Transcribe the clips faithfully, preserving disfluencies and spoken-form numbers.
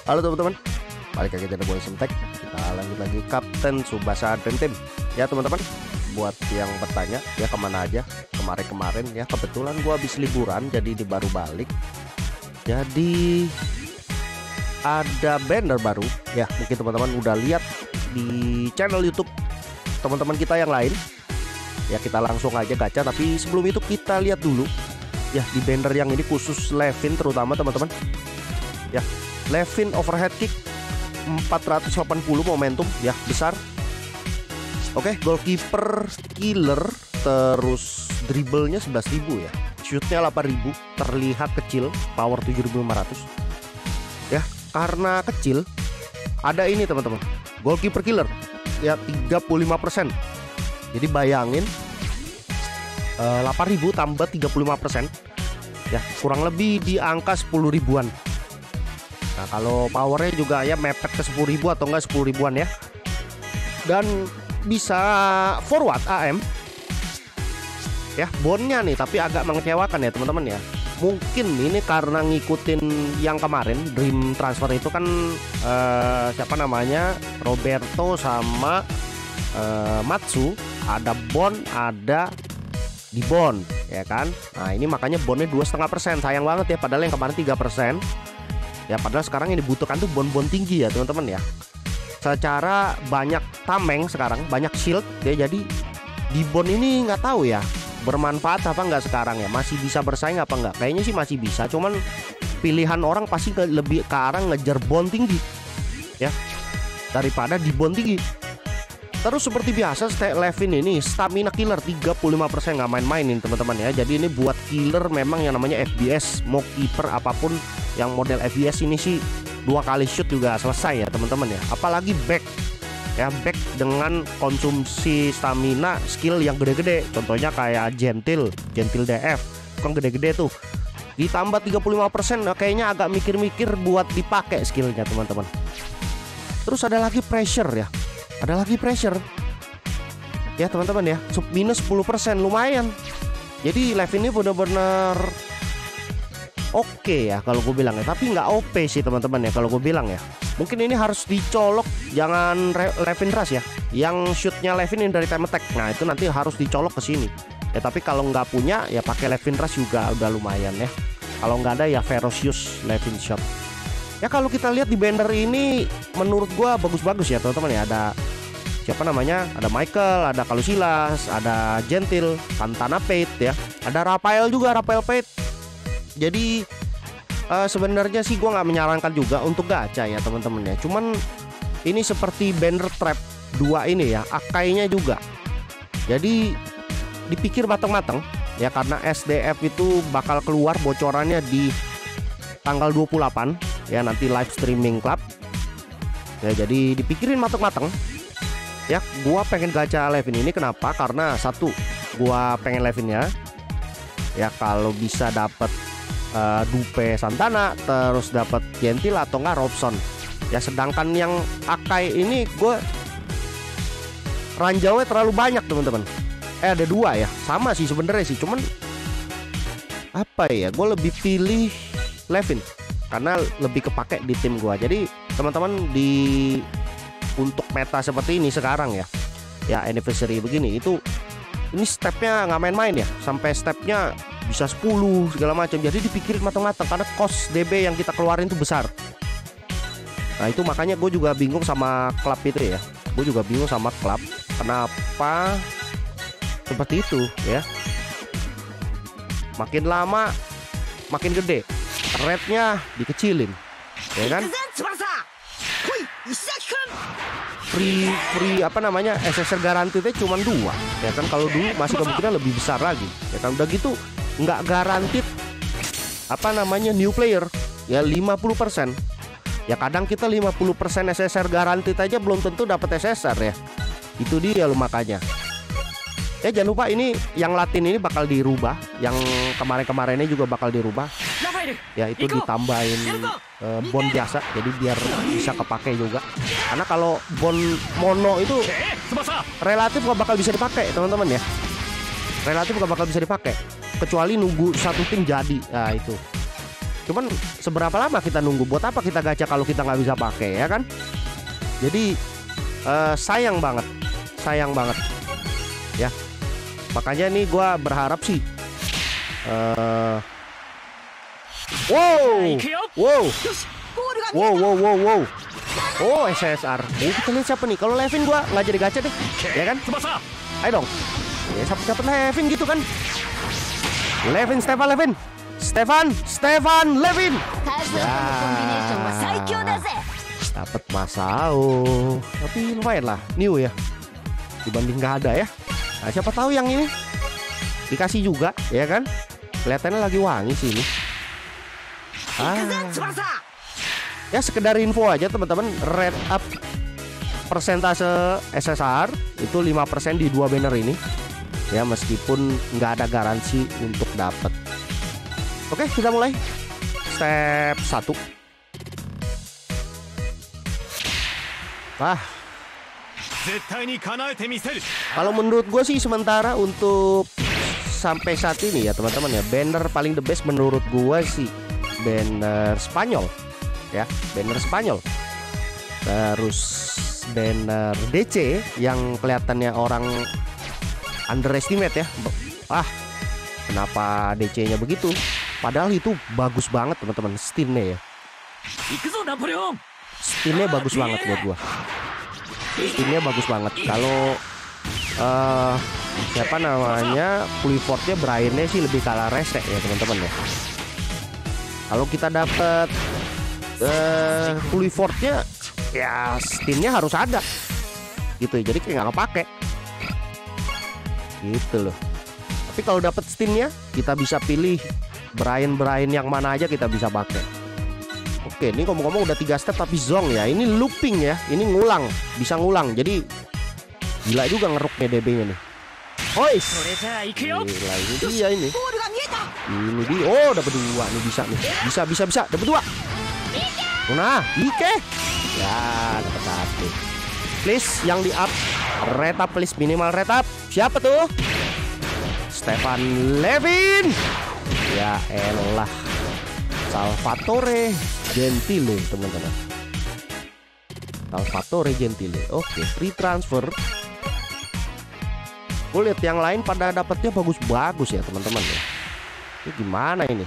Halo teman-teman, balik lagi channel Boy Semtek. Kita lanjut lagi Kapten Tsubasa Dream Team. Ya teman-teman, buat yang bertanya ya kemana aja kemarin-kemarin ya, kebetulan gua habis liburan jadi di baru balik. Jadi ada banner baru ya, mungkin teman-teman udah lihat di channel YouTube teman-teman kita yang lain. Ya kita langsung aja gacha, tapi sebelum itu kita lihat dulu ya di banner yang ini khusus Levin terutama teman-teman. Ya, Levin overhead kick empat ratus delapan puluh momentum ya, besar. Oke, goalkeeper killer, terus dribblenya sebelas ribu ya, shootnya delapan ribu, terlihat kecil, power tujuh ribu lima ratus ya. Karena kecil ada ini teman-teman, goalkeeper killer ya tiga puluh lima persen. Jadi bayangin uh, delapan ribu tambah tiga puluh lima persen ya, kurang lebih di angka sepuluh ribuan. Nah kalau powernya juga ya mepet ke sepuluh ribu atau enggak sepuluh ribuan ya. Dan bisa forward A M ya, bondnya nih tapi agak mengecewakan ya teman-teman ya. Mungkin ini karena ngikutin yang kemarin Dream Transfer itu kan uh, siapa namanya, Roberto sama uh, Matsu, ada bond ada di bond ya kan. Nah ini makanya bondnya dua koma lima persen, sayang banget ya, padahal yang kemarin tiga persen ya, padahal sekarang yang dibutuhkan tuh bond-bond tinggi ya teman-teman ya. Secara banyak tameng sekarang, banyak shield ya, jadi di bond ini nggak tahu ya bermanfaat apa nggak sekarang ya, masih bisa bersaing apa nggak? Kayaknya sih masih bisa, cuman pilihan orang pasti ke, lebih ke arah ngejar bond tinggi ya daripada di bond tinggi. Terus seperti biasa Levin ini stamina killer tiga puluh lima persen, nggak main-mainin teman-teman ya. Jadi ini buat killer memang yang namanya F B S, mau keeper apapun yang model F B S ini sih dua kali shoot juga selesai ya teman-teman ya. Apalagi back ya, back dengan konsumsi stamina skill yang gede-gede, contohnya kayak Gentil, Gentil D F kan gede-gede tuh, ditambah tiga puluh lima persen, nah, kayaknya agak mikir-mikir buat dipakai skillnya teman-teman. Terus ada lagi pressure ya, ada lagi pressure ya teman-teman ya, minus sepuluh persen, lumayan. Jadi Levin ini bener-bener oke okay ya kalau gue bilang ya, tapi nggak O P sih teman-teman ya kalau gue bilang ya. Mungkin ini harus dicolok, jangan Levin Rush ya, yang shootnya Levin ini dari time attack. Nah itu nanti harus dicolok ke sini ya. Tapi kalau nggak punya ya pakai Levin Rush juga udah lumayan ya. Kalau nggak ada ya Ferocious Levin Shot ya. Kalau kita lihat di banner ini menurut gua bagus-bagus ya teman-teman ya. Ada siapa namanya, ada Michael, ada Calusilas, ada Gentil, Santana Pate ya, ada Rafael juga, Rafael Pate. Jadi uh, sebenarnya sih gua nggak menyarankan juga untuk gacha ya teman-teman ya. Cuman ini seperti banner trap dua ini ya, Akainya juga. Jadi dipikir matang-matang ya, karena S D F itu bakal keluar bocorannya di tanggal dua puluh delapan ya, nanti live streaming club ya. Jadi dipikirin matang-matang ya. Gua pengen gacha Levin ini kenapa? Karena satu, gua pengen Levinnya ya kalau bisa dapat uh, Dupe Santana, terus dapat Gentil atau enggak Robson ya. Sedangkan yang Akai ini gue ranjaunya terlalu banyak teman-teman. Eh ada dua ya, sama sih sebenarnya sih, cuman apa ya, gue lebih pilih Levin karena lebih kepake di tim gua. Jadi teman-teman di untuk meta seperti ini sekarang ya, ya anniversary begini itu, ini stepnya nggak main-main ya, sampai stepnya bisa sepuluh segala macam. Jadi dipikirin matang-matang karena cost D B yang kita keluarin itu besar. Nah itu makanya gue juga bingung sama klub itu ya, gue juga bingung sama klub kenapa seperti itu ya. Makin lama makin gede, rate-nya dikecilin ya kan. Free free apa namanya, S S R garantinya cuma dua ya kan. Kalau dulu masih kemungkinan lebih besar lagi ya kan. Udah gitu nggak garantit apa namanya new player ya, lima puluh persen ya. Kadang kita lima puluh persen S S R garantit aja belum tentu dapat S S R ya. Itu dia lo makanya. Ya jangan lupa ini yang Latin ini bakal dirubah, yang kemarin-kemarinnya juga bakal dirubah. Ya itu ditambahin uh, bond biasa, jadi biar bisa kepake juga. Karena kalau bond mono itu relatif gak bakal bisa dipakai teman-teman ya. Relatif gak bakal bisa dipakai kecuali nunggu satu tim jadi. Nah itu Cuman seberapa lama kita nunggu? Buat apa kita gacha kalau kita nggak bisa pakai, ya kan? Jadi uh, sayang banget, sayang banget, ya. Makanya nih gue berharap sih. Uh, wow, wow, wow, wow, wow, wow. Oh, S S R. Oh, kita lihat siapa nih? Kalau Levin gua nggak jadi gacha deh, ya kan? Ayo dong. Ya, siapa siapa Levin gitu kan? Levin, Stefan, Levin, Stefan, Stefan, Levin. Ya. Dapat Masao. Tapi lumayan lah, new ya. Dibanding nggak ada ya. Nah, siapa tahu yang ini dikasih juga, ya kan? Kelihatannya lagi wangi sih ini. Ah. Ya sekedar info aja teman-teman, rate up persentase S S R itu lima persen di dua banner ini. Ya meskipun nggak ada garansi untuk dapat. Oke, kita mulai. Step satu. Wah. Kalau menurut gue sih sementara untuk sampai saat ini ya teman-teman ya, banner paling the best menurut gue sih banner Spanyol. Ya, banner Spanyol. Terus banner D C yang kelihatannya orang underestimate ya. Ah, kenapa D C-nya begitu? Padahal itu bagus banget teman-teman, stinnya ya. Stinnya bagus banget buat gua. Stinnya bagus banget. Kalau uh, siapa namanya, Clifford-nya Brian-nya sih lebih kalah rese ya teman-teman ya. Kalau kita dapat Uh, Clifford-nya ya stinnya harus ada gitu ya, jadi kayak nggak kepake gitu loh. Tapi kalau dapat stinnya kita bisa pilih Brian Brian yang mana aja kita bisa pakai. Oke, ini ngomong-ngomong udah tiga step tapi zong ya, ini looping ya, ini ngulang, bisa ngulang, jadi gila juga ngeruknya D B-nya nih. Hois, gila ini dia ini, ini dia, oh dapat dua nih, bisa nih, bisa bisa bisa dapat dua. Nah, Ike. Ya, dapat satu. Please yang di up, rate up please, minimal rate up. Siapa tuh? Stefan Levin. Ya elah. Salvatore Gentile, teman-teman. Salvatore Gentile. Oke, free transfer. Gue lihat yang lain pada dapatnya bagus-bagus ya, teman-teman ya. Ini gimana ini?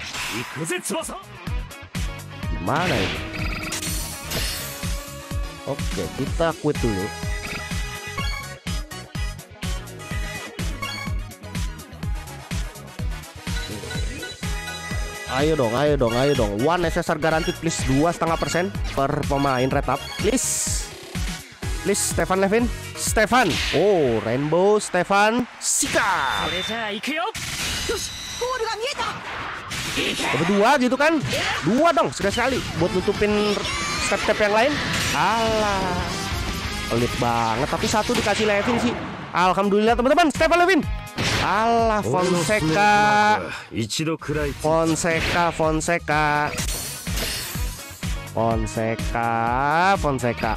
Gimana ini? Oke, kita quit dulu. Ayo dong, ayo dong, ayo dong. One S S R guaranteed please, dua setengah persen per pemain rate up, please. Please, Stefan Levin, Stefan. Oh, Rainbow Stefan Sika. Berdua gitu kan? Dua dong, sekali-sekali buat nutupin step-step yang lain. Alah, pelit banget. Tapi satu dikasih Levin sih. Alhamdulillah teman-teman, Stefan Levin. Alah, Fonseca, Fonseca, Fonseca, Fonseca, Fonseca.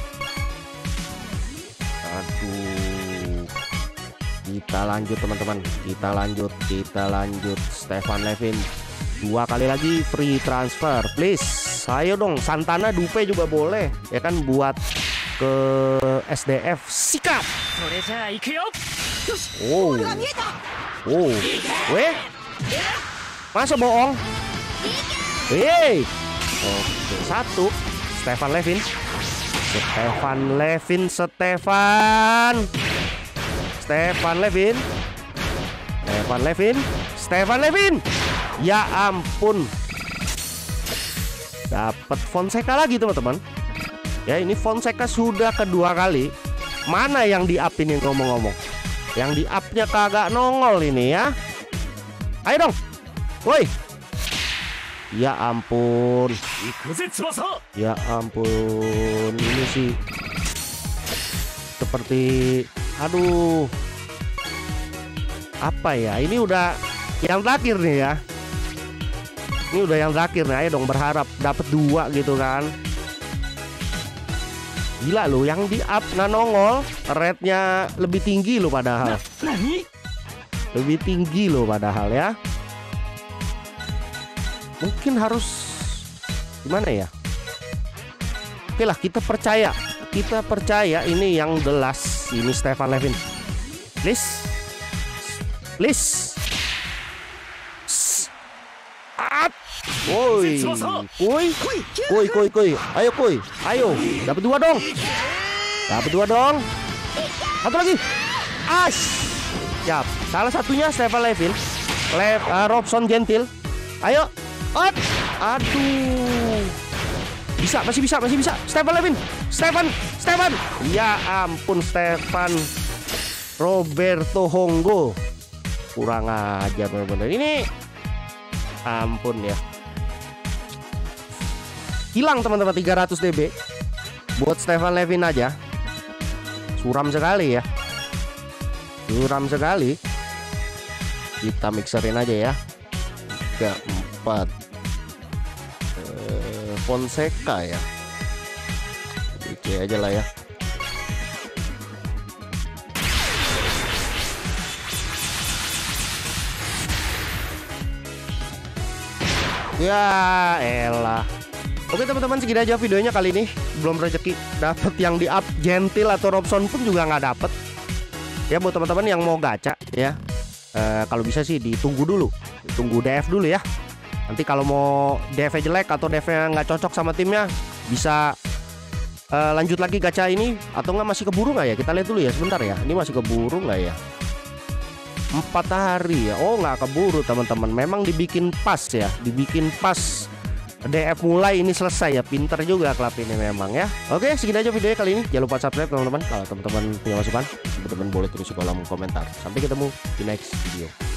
Aduh, kita lanjut teman-teman. Kita lanjut, kita lanjut. Stefan Levin. Dua kali lagi free transfer, please. Ayo dong, Santana Dupe juga boleh, ya kan, buat ke S D F. Sikat. Oh, oh, weh, masa bohong? Hei, oke, satu, Stefan Levin, Stefan Levin, Stefan, Stefan Levin, Stefan Levin, Stefan Levin. Ya ampun. Dapat Fonseca lagi teman-teman. Ya ini Fonseca sudah kedua kali. Mana yang di up ini ngomong-ngomong? Yang di upnya kagak nongol ini ya. Ayo dong. Woi. Ya ampun. Ya ampun. Ini sih seperti, aduh, apa ya? Ini udah yang terakhir nih ya. Ini udah yang terakhir nih, ayo dong berharap dapat dua gitu kan. Gila loh, yang di up nah nongol, rate-nya lebih tinggi loh padahal. Lebih tinggi loh padahal ya. mungkin harus gimana ya. Oke lah, kita percaya, kita percaya ini yang the last, ini Stefan Levin. Please, please. At, woi, woi, woi, koi, koi, ayo koi, ayo, dapat dua dong, dapat dua dong, satu lagi, as, siap. Salah satunya Stefan Levin, Lev, uh, Robson Gentil, ayo, at, aduh, bisa, masih bisa, masih bisa, Stefan Levin, Stefan, Stefan, ya ampun Stefan, Roberto Hongo, kurang ajar bener-bener ini. Ampun ya, hilang teman-teman tiga ratus D B buat Stefan Levin aja. Suram sekali ya, suram sekali. Kita mixerin aja ya. Tiga empat eh, Fonseca ya, oke aja lah ya. Ya elah. Oke teman-teman, segini aja videonya kali ini. Belum rezeki dapat yang di up Gentil atau Robson pun juga nggak dapet. Ya buat teman-teman yang mau gacha ya, e, kalau bisa sih ditunggu dulu, tunggu D F dulu ya. Nanti kalau mau D F jelek atau D F-nya nggak cocok sama timnya, bisa e, lanjut lagi gacha ini. Atau nggak, masih keburu nggak ya? Kita lihat dulu ya sebentar ya. Ini masih keburu nggak ya? Empat hari ya. Oh nggak keburu teman-teman, memang dibikin pas ya, dibikin pas D F mulai ini selesai ya. Pinter juga klub ini memang ya. Oke, segini aja videonya kali ini. Jangan lupa subscribe teman-teman. Kalau teman-teman punya masukan, teman-teman boleh tulis di kolom komentar. Sampai ketemu di next video.